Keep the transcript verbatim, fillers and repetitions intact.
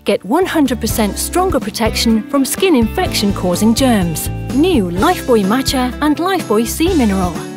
Get one hundred percent stronger protection from skin infection-causing germs. New LifeBuoy Matcha and LifeBuoy Sea Mineral.